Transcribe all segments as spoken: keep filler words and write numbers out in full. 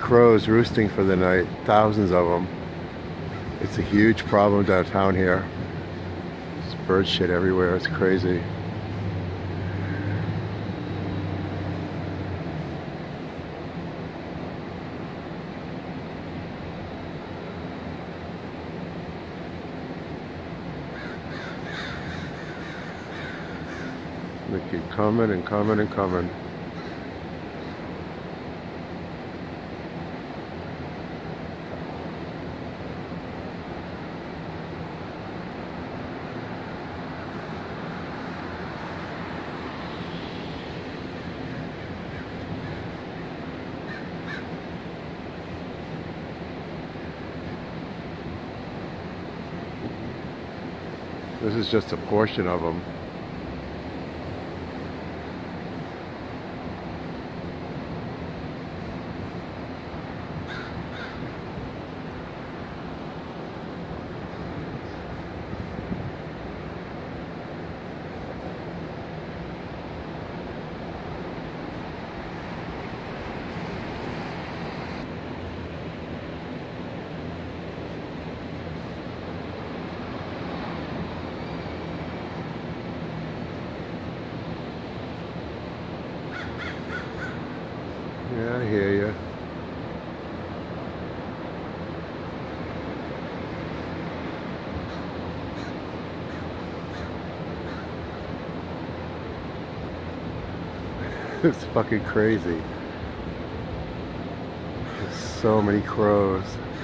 crows roosting for the night, thousands of them. It's a huge problem downtown here. There's bird shit everywhere, it's crazy. They keep coming and coming and coming. This is just a portion of them. Yeah, I hear you. It's fucking crazy. There's so many crows.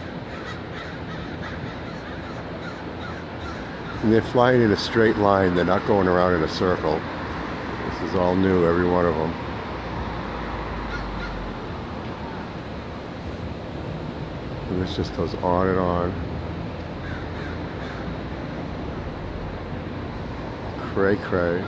And they're flying in a straight line. They're not going around in a circle. This is all new, every one of them. And this just goes on and on. Cray cray.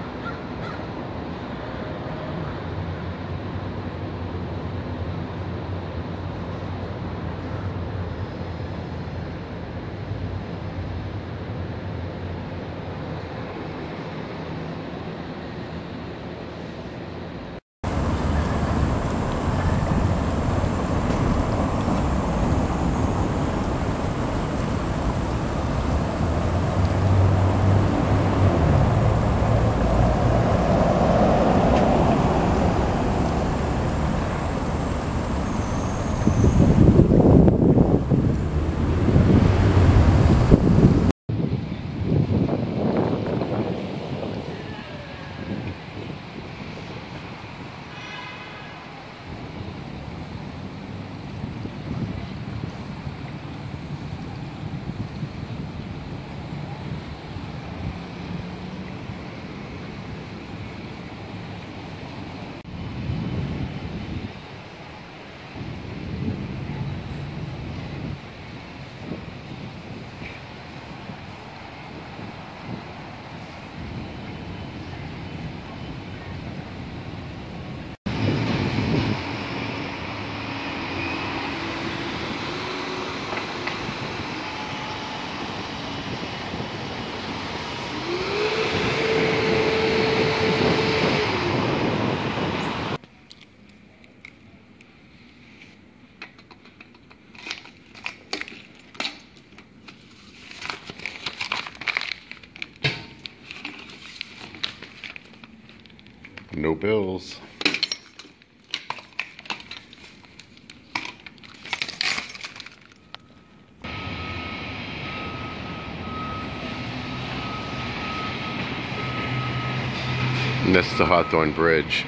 No bills. And that's the Hawthorne Bridge.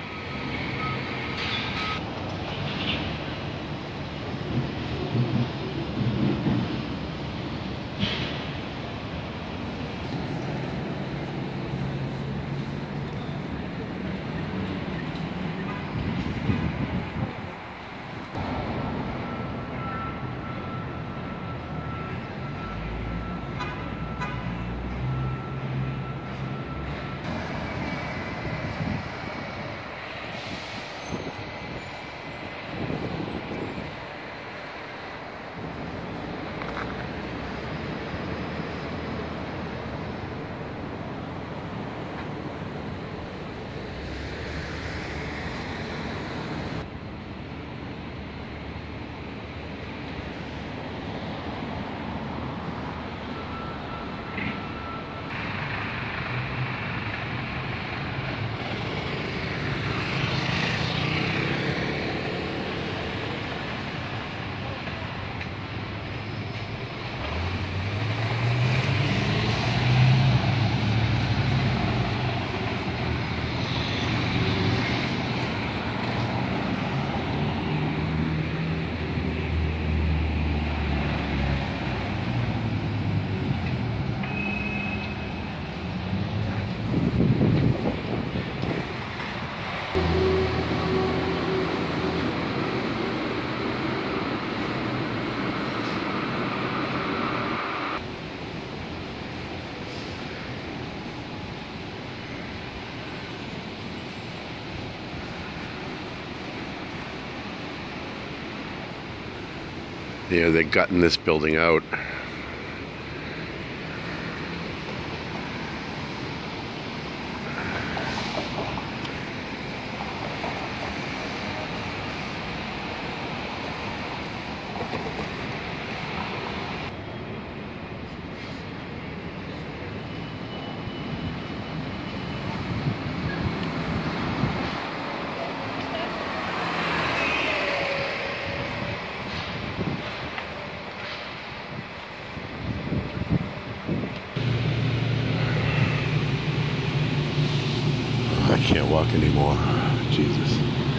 Yeah, they're gutting this building out. I can't walk anymore. Jesus.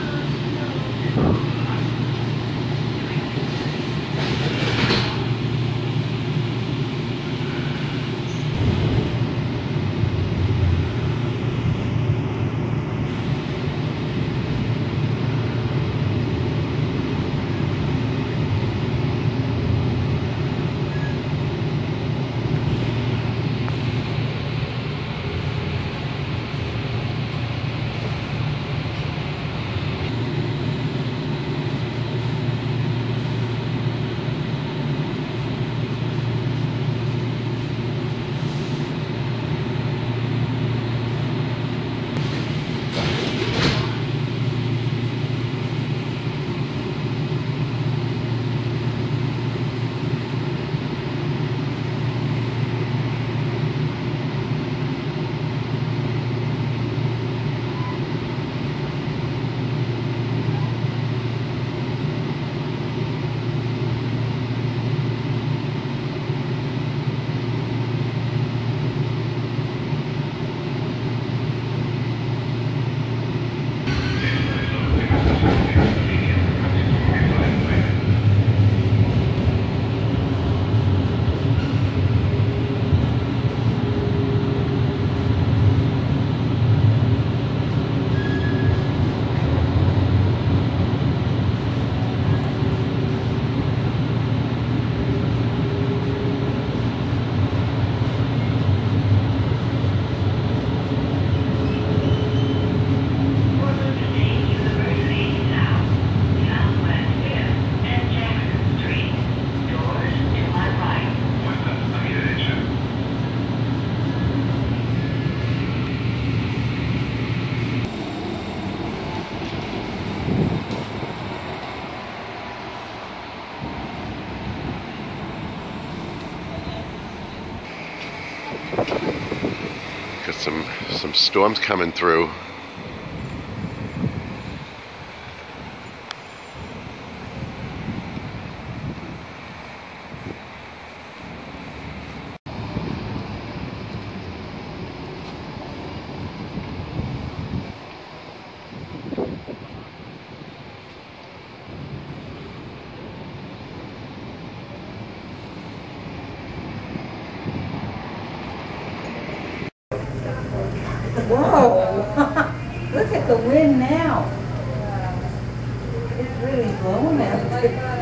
Got some some storms coming through. Whoa! Look at the wind now. It's really blowing out there.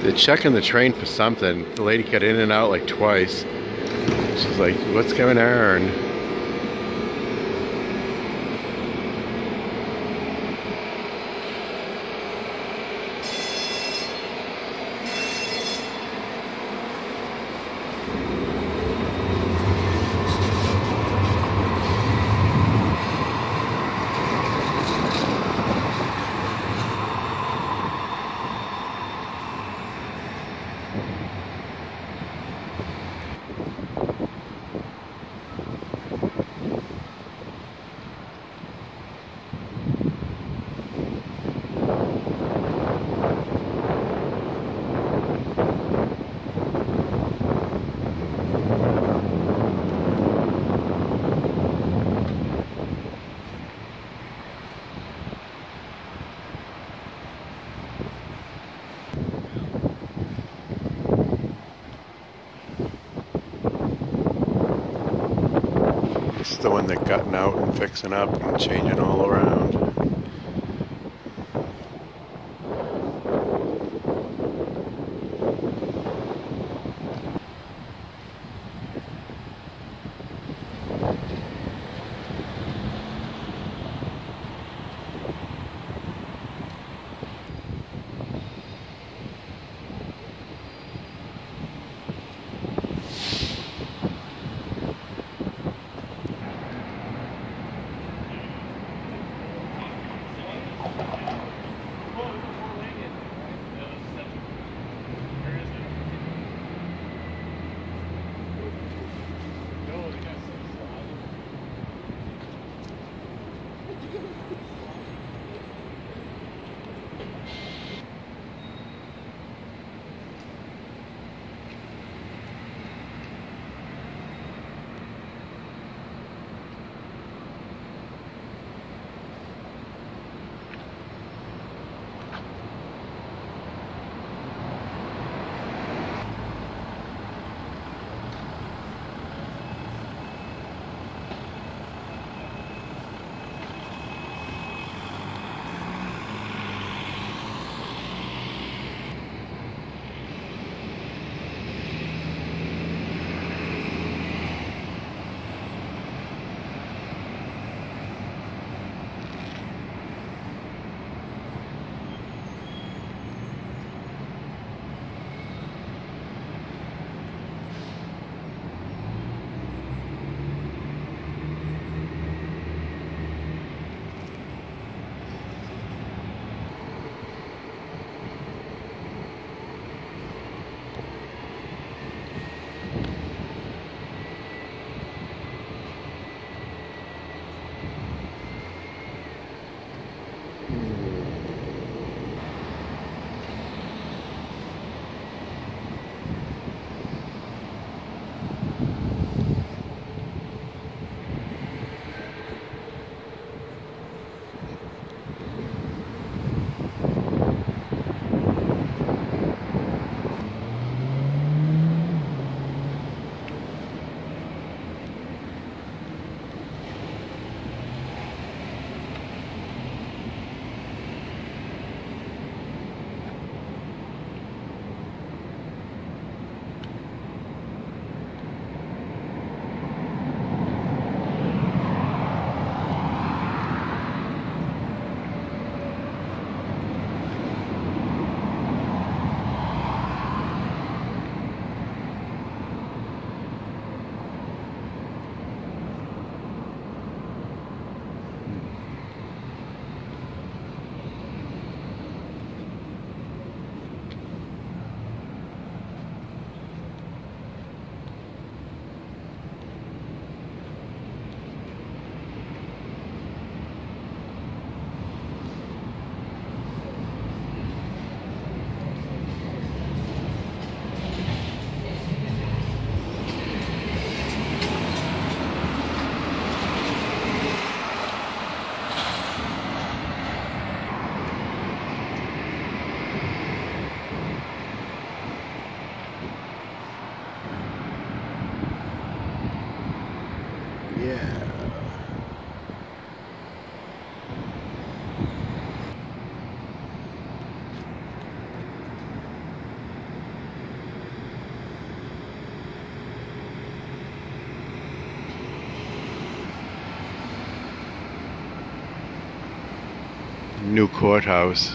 They're checking the train for something. The lady got in and out like twice. She's like, what's going on? This is the one that gutting out and fixing up and changing all around. new courthouse.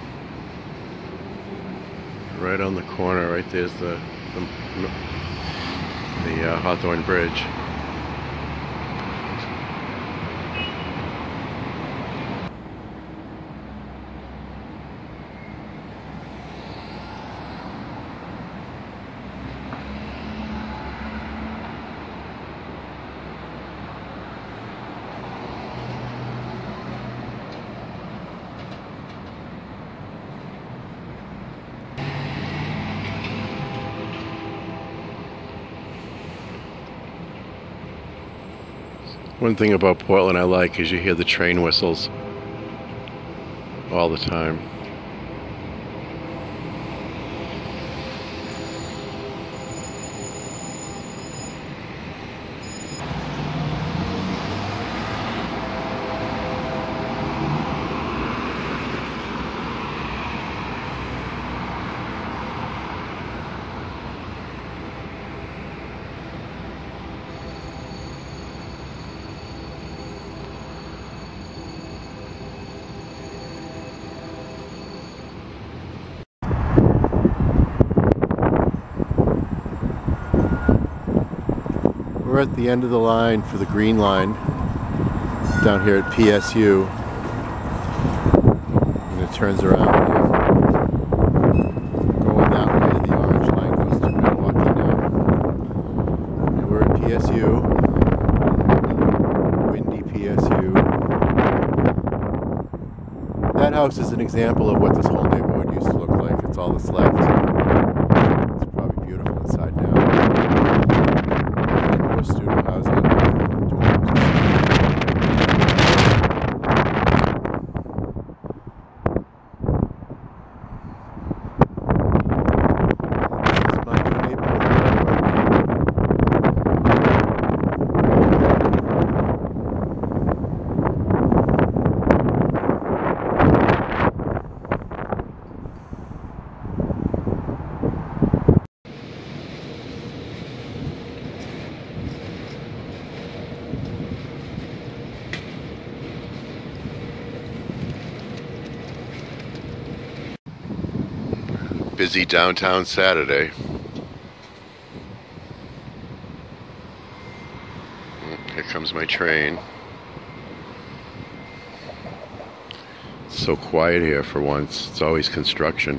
Right on the corner, right there's the the, the uh, Hawthorne Bridge. One thing about Portland I like is you hear the train whistles all the time. We're at the end of the line for the green line down here at P S U, and it turns around here. Going that way, the orange line goes to Milwaukee now. And we're at P S U, windy P S U. That house is an example of what this whole neighborhood used to look like. It's all that's left. It's probably beautiful inside now. Student housing, dorms. This is my new neighborhood where I work. Busy downtown Saturday. Here comes my train. It's so quiet here for once. It's always construction.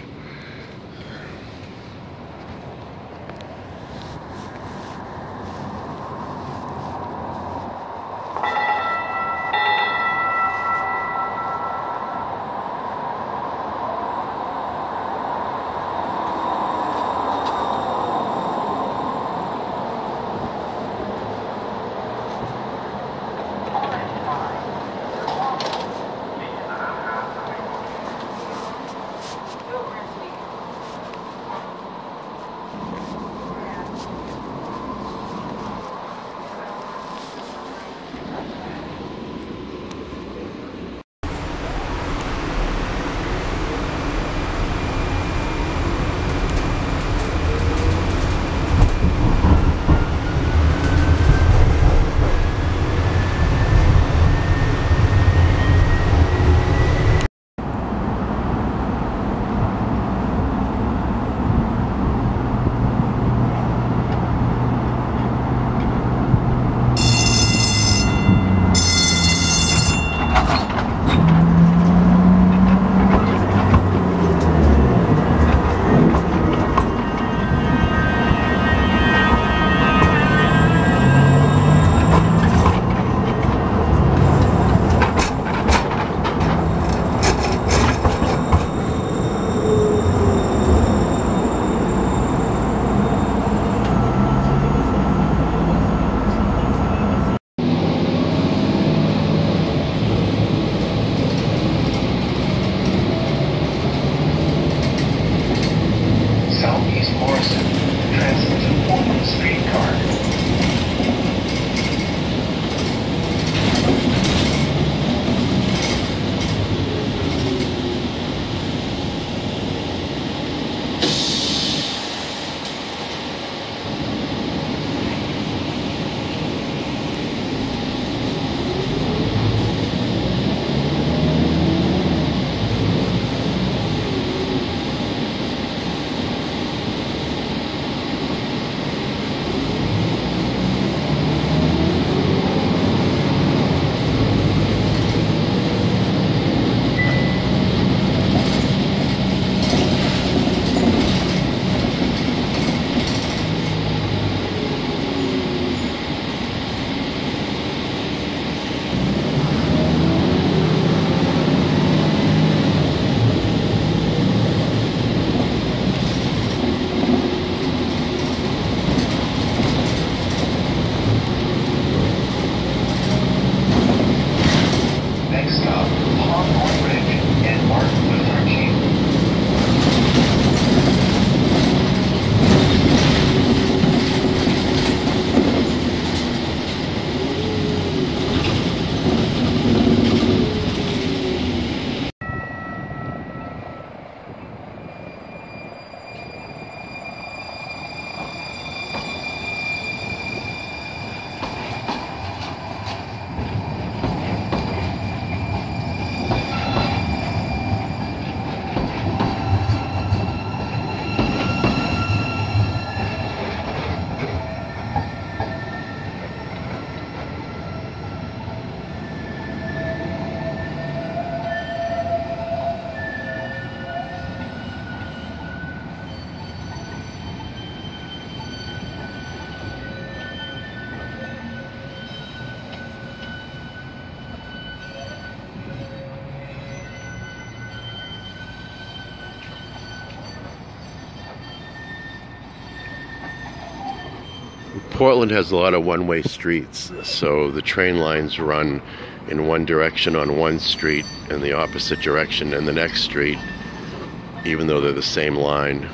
Portland has a lot of one-way streets, so the train lines run in one direction on one street and the opposite direction in the next street, even though they're the same line.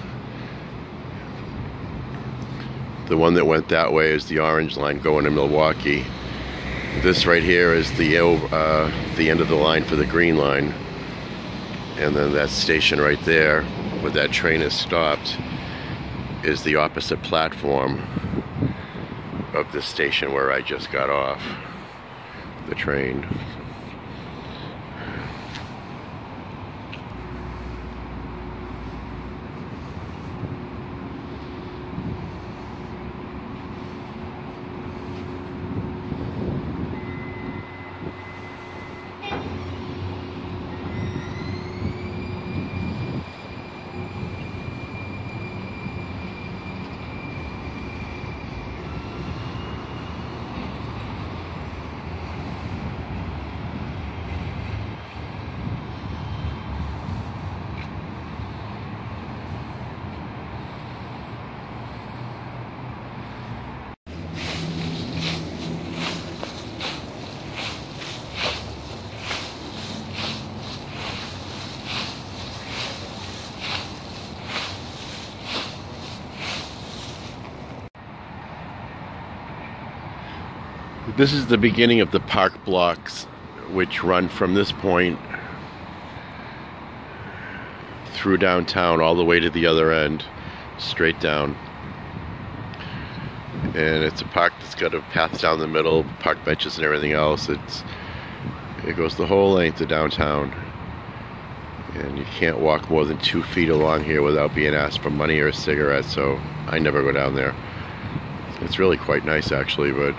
The one that went that way is the orange line going to Milwaukee. This right here is the uh, the end of the line for the green line, and then that station right there where that train is stopped is the opposite platform of the station where I just got off the train. This is the beginning of the park blocks, which run from this point through downtown all the way to the other end, straight down. And it's a park that's got a path down the middle, park benches and everything else. It's it goes the whole length of downtown. And you can't walk more than two feet along here without being asked for money or a cigarette, so I never go down there. It's really quite nice actually, but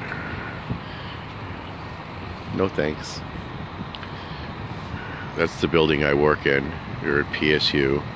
no thanks. That's the building I work in here at P S U.